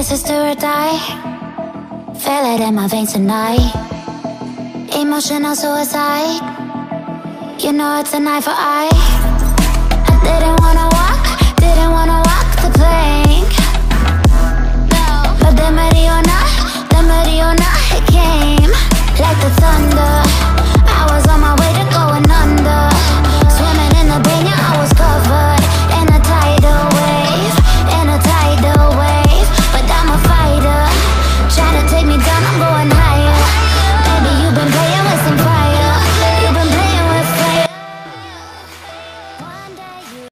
This is do or die. Feel it in my veins tonight. Emotional suicide. You know it's an eye for eye. I didn't wanna walk the plane.